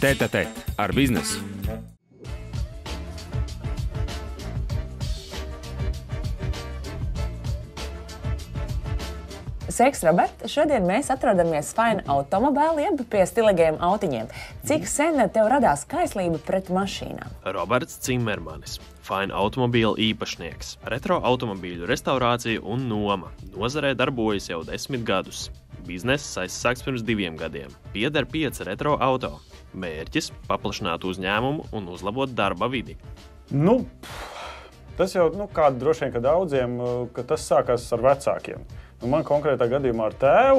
Tēt-a-tēt ar biznesu. Sveiks, Robert! Šodien mēs atrodamies Fine automobīlī, jeb pie stilīgiem autiņiem. Cik sen tev radās kaislība pret mašīnām? Roberts Cimermanis, Fine automobīļa īpašnieks, retro automobīļu restaurācija un noma. Nozarē darbojas jau 10 gadus. Bizness aizsāks pirms 2 gadiem. Pieder 5 retro auto. Mērķis – paplašināt uzņēmumu un uzlabot darba vidi. Tas jau kādu droši vien, ka daudziem, ka tas sākās ar vecākiem. Man konkrētā gadījumā ar tēvu,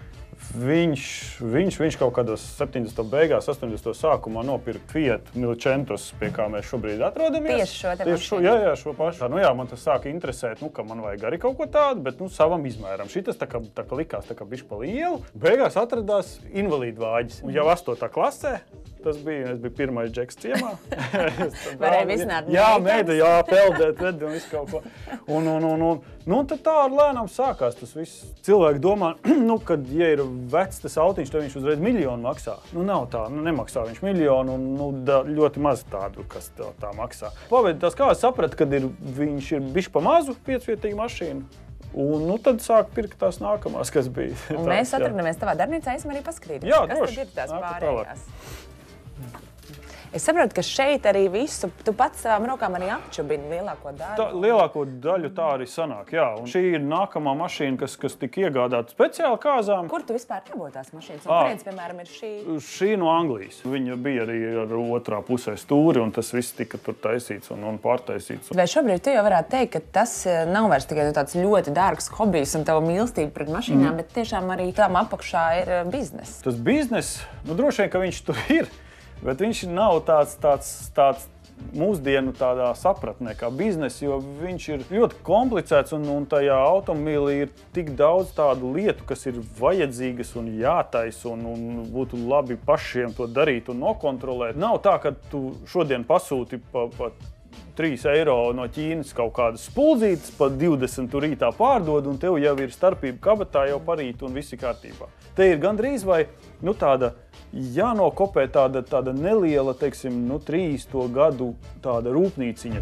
viņš kaut kādos 70. beigās, 80. sākumā nopirka Fiat Milcentus, pie kā mēs šobrīd atrodamies. Tieši šo te mašīnu. Jā, šo pašu. Man tas sāka interesēt, ka man vajag arī kaut ko tādu, bet savam izmēram. Šitas tā kā likās bišķi pa lielu. Beigās atradās invalīdu vāģis. Un jau 8. klasē, es biju pirmais džeks ciemā. Varēja visināt meita, peldēt, un visu kaut ko. Un tad tā ar lēnām sākās tas viss. Cilvēki domā, kad, ja ir vecs tas autiņš, tad viņš uzreiz miljonu maksā. Nav tā, nemaksā viņš miljonu, un ļoti maz tādu, kas tā maksā. Pavadīt kā es sapratu, kad viņš ir bišķi pa mazu 5-vietīgu mašīnu. Un tad sāk pirkt tās nākamās, kas bija. Un mēs atrodamies tavā darbnīcā, esam arī paskatīties. Jā, kas droši. Tad ir tās pārējās? Es saprotu, ka šeit arī visu, tu pats savām rokām arī apčubini lielāko daļu. Lielāko daļu tā arī sanāk, jā. Un šī ir nākamā mašīna, kas tika iegādāta speciāli kāzām. Kur tu vispār dabūji tās mašīnas? Un kurienes, piemēram, ir šī? Šī no Anglijas. Viņa bija arī ar otrā pusē stūri, un tas viss tika tur taisīts un pārtaisīts. Vai šobrīd tu jau varētu teikt, ka tas nav vairs tikai tāds ļoti dārgs hobijs un tava mīlestība pret mašīnām, bet tiešām arī tam apakšā ir bizness? Tas bizness, droši vien, ka viņš tur ir. Bet viņš nav tāds mūsdienu tādā sapratnē kā bizness, jo viņš ir ļoti komplicēts un tajā automobīlī ir tik daudz tādu lietu, kas ir vajadzīgas un jātaisa un būtu labi pašiem to darīt un nokontrolēt. Nav tā, ka tu šodien pasūti pa 3 eiro no Ķīnas kaut kādas spuldzītes, pa 20 tu rītā pārdod un tev jau ir starpība kabatā jau parīt un visi kārtībā. Te ir gandrīz vai tāda jānokopē tāda neliela, 30 gadu tāda rūpnīciņa.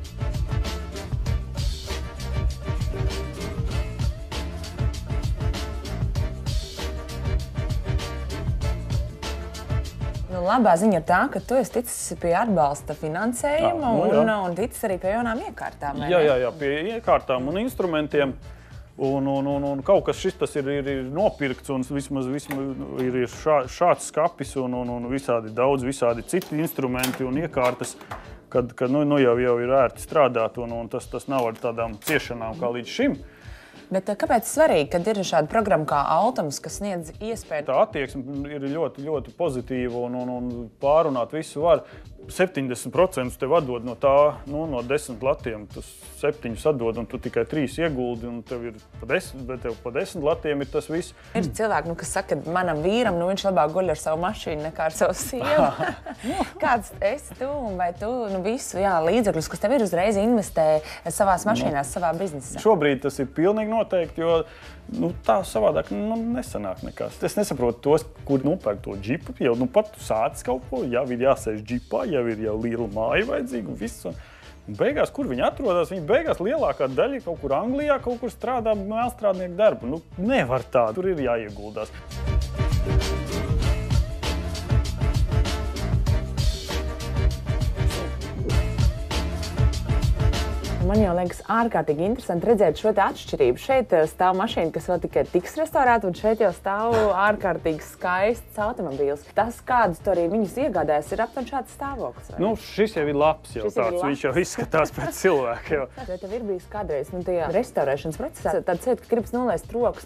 Labā ziņa ir tā, ka tu esi ticis pie atbalsta finansējuma un ticis arī pie jaunām iekārtām. Jā, pie iekārtām un instrumentiem. Un kaut kas šis ir nopirkts un vismaz ir šāds skapis un visādi citi instrumenti un iekārtas, kad jau ir ērti strādāt un tas nav ar tādām ciešanām kā līdz šim. Bet kāpēc svarīgi, kad ir šāda programma kā Altums, kas sniedz iespēju? Tā attieksme ir ļoti, ļoti pozitīva un pārunāt visu var. 70% tev atdod no tā, no 10 latiem, tu 7 atdod un tu tikai 3 ieguldi un tev ir bet tev pa 10 latiem ir tas viss. Ir cilvēki, kas saka, ka manam vīram, viņš labāk guļ ar savu mašīnu nekā ar savu sievu. Kāds esi tu un vai tu visu līdzekļus, kas tev ir uzreiz investē savās mašīnās, savā biznesā? Šobrīd tas ir pilnīgi noteikti, jo tā savādāk nesanāk nekas. Es nesaprotu tos, kur nopērk to džipu, jau pat sācis kaut ko, jau ir jāsēž džipā, jau ir liela māja vajadzīga un viss. Un beigās, kur viņi atrodas, viņi beigās lielākā daļa kaut kur Anglijā, kaut kur strādā mēlstrādnieku darbu. Nevar tā, tur ir jāieguldās. Man jau liekas ārkārtīgi interesanti redzēt šo atšķirību. Šeit stāv mašīna, kas vēl tikai tiks restaurēta, un šeit jau stāv ārkārtīgi skaists automobīls. Tas, kādus tu arī viņus iegādājies, ir aptuveni šāds stāvoklis. Šis jau ir labs, viņš jau izskatās pēc cilvēka. Vai tev ir bijis kādreiz tajā restaurēšanas procesā tāds sajūta, ka gribas nolaist rokas,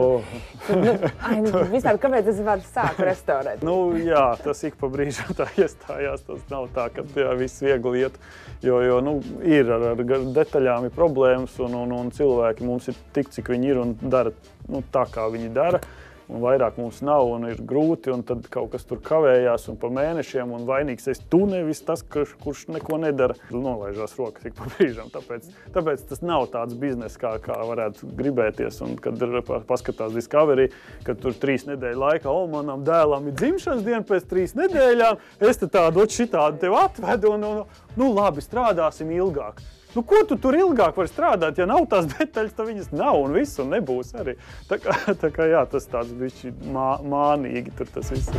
vispār, kāpēc es varu sākt restaurēt? Jā, tas ik pa brīžam tā iestājās. Tas nav tā, ka viss viegli iet, jo ir ar detaļām ir problēmas un cilvēki mums ir tik, cik viņi ir un dara tā, kā viņi dara. un vairāk mums nav, un ir grūti, un tad kaut kas tur kavējās, un pa mēnešiem, un vainīgs esi tu, nevis tas, kurš neko nedara. Nolaižās rokas ik pa brīžam, tāpēc tas nav tāds biznes, kā varētu gribēties, un kad paskatās Discovery, kad tur 3 nedēļu laikā, manam dēlam ir dzimšanas diena pēc 3 nedēļām, es te tādu šitādu tev atvedu, un labi, strādāsim ilgāk. Nu, ko tu tur ilgāk vari strādāt, ja nav tās detaļas, tad viņas nav un viss, un nebūs arī. Tā kā jā, tas tāds bišķi mānīgi tur tas viss.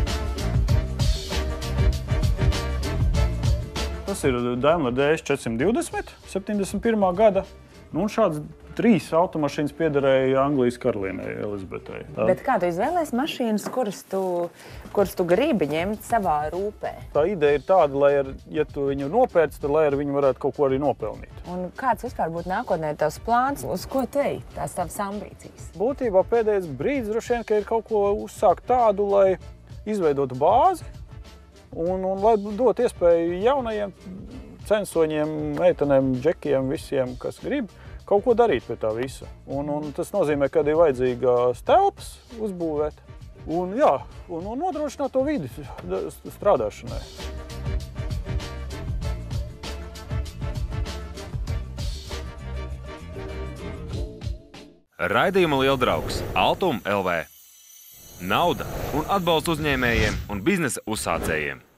Tas ir Daimler DS 420, 71. gada. Nu, un šāds 3 automašīnas piederēja Anglijas karalienei Elizabetei. Bet kā tu izvēlēsi mašīnas, kuras tu gribi ņemt savā rūpē? Tā ideja ir tāda, lai, ja tu viņu nopērci, tad lai ar viņu varētu kaut ko arī nopelnīt. Un kāds vispār būtu nākotnē tavs plāns, uz ko tu ej, tās tavas ambīcijas? Būtībā pēdējais brīdis droši vien, ka ir kaut ko uzsākt tādu, lai izveidotu bāzi un lai dot iespēju jaunajiem censoņiem, meitenēm, džekiem, visiem, kas grib, kaut ko darīt pie tā visa. Un tas nozīmē, ka ir vajadzīgas telpas uzbūvēt un nodrošināt to vidi strādāšanai. Raidījuma lieldraugs Altum LV. Nauda un atbalsts uzņēmējiem un biznesa uzsācējiem.